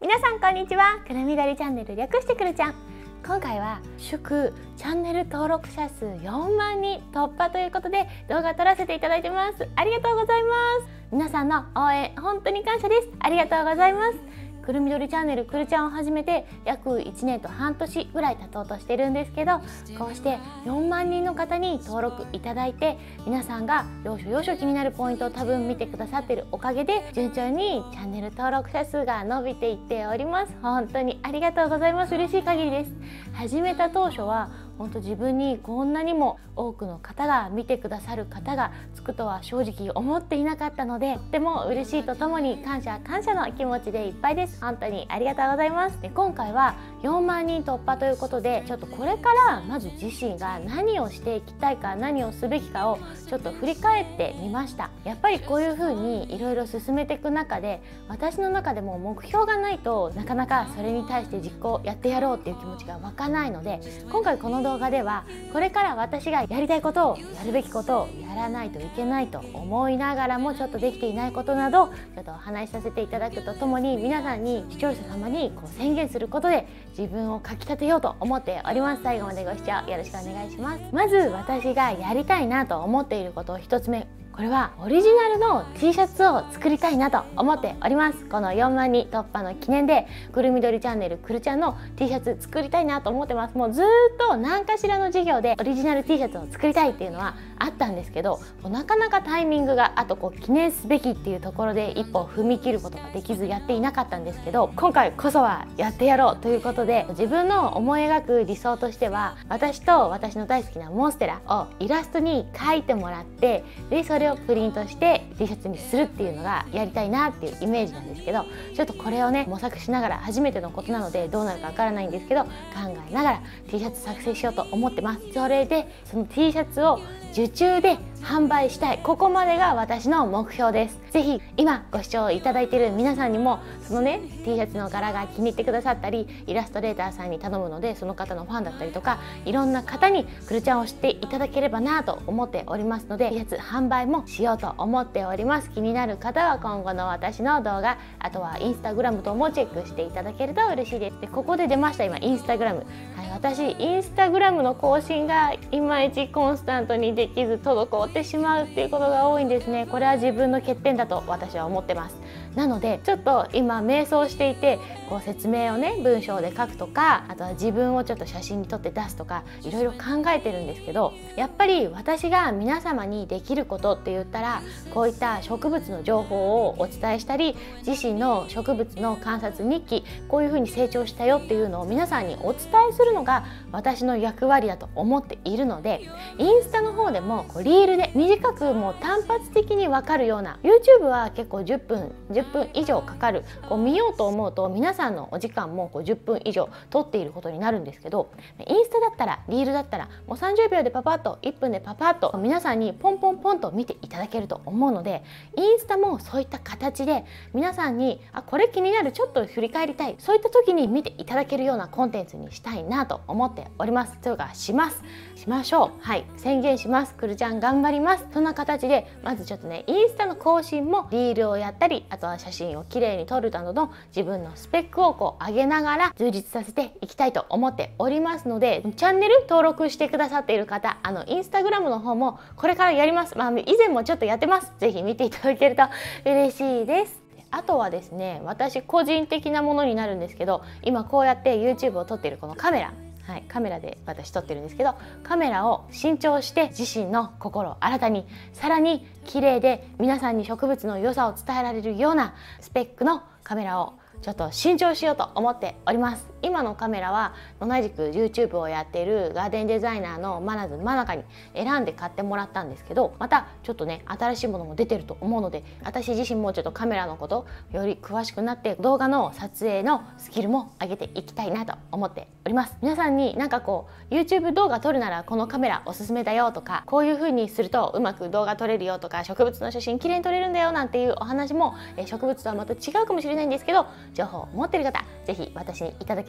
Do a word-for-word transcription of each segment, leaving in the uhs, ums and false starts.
皆さんこんにちは。くるみどりチャンネル、略してくるちゃん。今回は祝チャンネル登録者数よんまんにん突破ということで動画撮らせていただいてます。ありがとうございます。皆さんの応援本当に感謝です。ありがとうございます。くるみどりチャンネルくるちゃんを始めて約いちねんと半年ぐらい経とうとしてるんですけど、こうしてよんまんにんの方に登録いただいて、皆さんが要所要所気になるポイントを多分見てくださってるおかげで順調にチャンネル登録者数が伸びていっております。本当にありがとうございます。嬉しい限りです。始めた当初は本当自分にこんなにも多くの方が見てくださる方がつくとは正直思っていなかったので、とても嬉しいとともに感謝感謝の気持ちでいっぱいです。本当にありがとうございます。で、今回はよんまんにん突破ということで、ちょっとこれからまず自身が何をしていきたいか、何をすべきかをちょっと振り返ってみました。やっぱりこういう風にいろいろ進めていく中で、私の中でも目標がないとなかなかそれに対して実行やってやろうっていう気持ちが湧かないので、今回この動画ではこれから私がやりたいことを、やるべきことをやらないといけないと思いながらもちょっとできていないことなどちょっとお話しさせていただくとともに、皆さんに視聴者様にこう宣言することで自分をかきたてようと思っております。最後までご視聴よろしくお願いします。まず私がやりたいなと思っていることをひとつめ、これはオリジナルの T シャツを作りたいなと思っております。このよんまんにん突破の記念でくるみどりチャンネルくるちゃんの T シャツ作りたいなと思ってます。もうずーっと何かしらの授業でオリジナル T シャツを作りたいっていうのはあったんですけど、なかなかタイミングが、あとこう記念すべきっていうところで一歩踏み切ることができずやっていなかったんですけど、今回こそはやってやろうということで、自分の思い描く理想としては、私と私の大好きなモンステラをイラストに描いてもらって、でそれをプリントして T シャツにするっていうのがやりたいなっていうイメージなんですけど、ちょっとこれをね模索しながら、初めてのことなのでどうなるかわからないんですけど、考えながら T シャツ作成しようと思ってます。それでその T シャツを受注で販売したい、ここまでが私の目標です。ぜひ今ご視聴いただいている皆さんにもそのね T シャツの柄が気に入ってくださったり、イラストレーターさんに頼むのでその方のファンだったりとか、いろんな方にくるちゃんを知っていただければなと思っておりますので、T シャツ販売もしようと思っております。気になる方は今後の私の動画、あとはインスタグラム等もチェックしていただけると嬉しいです。で、ここで出ました今インスタグラム、はい、私インスタグラムの更新がいまいちコンスタントにできず滞ってしまうっていうことが多いんですね。これは自分の欠点だと私は思ってます。なのでちょっと今迷走していて、こう説明をね文章で書くとか、あとは自分をちょっと写真に撮って出すとか、いろいろ考えてるんですけど、やっぱり私が皆様にできることって言ったら、こういった植物の情報をお伝えしたり、自身の植物の観察日記、こういうふうに成長したよっていうのを皆さんにお伝えするのが私の役割だと思っているので、インスタの方でもこうリールで短くもう単発的に分かるような、 YouTube は結構じゅっぷんじゅっぷん以上かかる、こう見ようと思うと皆さんのお時間もこうじゅっぷん以上取っていることになるんですけど、インスタだったら、リールだったらもうさんじゅうびょうでパパッと、いっぷんでパパッと皆さんにポンポンポンと見ていただけると思うので、インスタもそういった形で皆さんに、あ、これ気になる、ちょっと振り返りたい、そういった時に見ていただけるようなコンテンツにしたいなと思っております。というかしますしましょう。はい、宣言します。くるちゃん頑張ります。そんな形でまずちょっとね、インスタの更新もリールをやったり、あとは写真をきれいに撮るなどの自分のスペックをこう上げながら充実させていきたいと思っておりますので、チャンネル登録してくださっている方、あのインスタグラムの方もこれからやります。まあ以前もちょっとやってます。ぜひ見ていただけると嬉しいです。あとはですね、私個人的なものになるんですけど、今こうやって YouTube を撮っているこのカメラ、はい、カメラで私撮ってるんですけど、カメラを新調して自身の心を新たに、さらに綺麗で皆さんに植物の良さを伝えられるようなスペックのカメラをちょっと新調しようと思っております。今のカメラは同じく YouTube をやっているガーデンデザイナーのまなずまなかに選んで買ってもらったんですけど、またちょっとね新しいものも出てると思うので、私自身もちょっとカメラのことより詳しくなって、動画の撮影のスキルも上げていきたいなと思っております。皆さんになんかこう YouTube 動画撮るならこのカメラおすすめだよとか、こういう風にするとうまく動画撮れるよとか、植物の写真綺麗に撮れるんだよなんていうお話も、え植物とはまた違うかもしれないんですけど、情報を持っている方ぜひ私にいただけ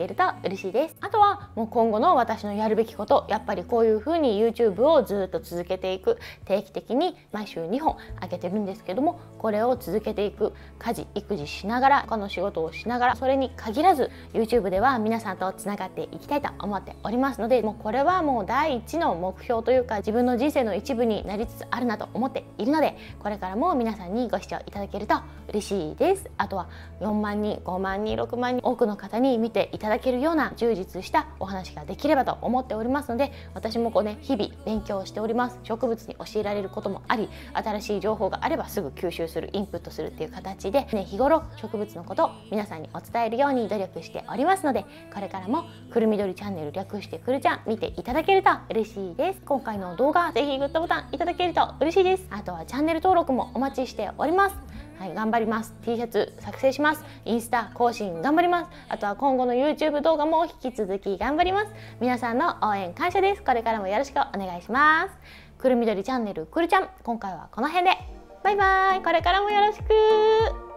けると嬉しいです。あとはもう今後の私のやるべきこと、やっぱりこういう風に YouTube をずっと続けていく、定期的に毎週にほん上げてるんですけども、これを続けていく、家事育児しながら、他の仕事をしながら、それに限らず YouTube では皆さんとつながっていきたいと思っておりますので、もうこれはもう第一の目標というか、自分の人生の一部になりつつあるなと思っているので、これからも皆さんにご視聴いただけると嬉しいです。あとはよんまんにん、ごまんにん、ろくまんにん、多くの方に見ていただけるような充実したお話ができればと思っておりますので、私もこうね、日々勉強しております。植物に教えられることもあり、新しい情報があればすぐ吸収する、インプットするっていう形で、ね、日頃植物のことを皆さんにお伝えるように努力しておりますので、これからもくるみどりチャンネル、略してくるちゃん、見ていただけると嬉しいです。今回の動画ぜひグッドボタンいただけると嬉しいです。あとはチャンネル登録もお待ちしております。はい、頑張ります。 T シャツ作成します。インスタ更新頑張ります。あとは今後の YouTube 動画も引き続き頑張ります。皆さんの応援感謝です。これからもよろしくお願いします。くるみどりチャンネルくるちゃん、今回はこの辺でバイバイ。これからもよろしく。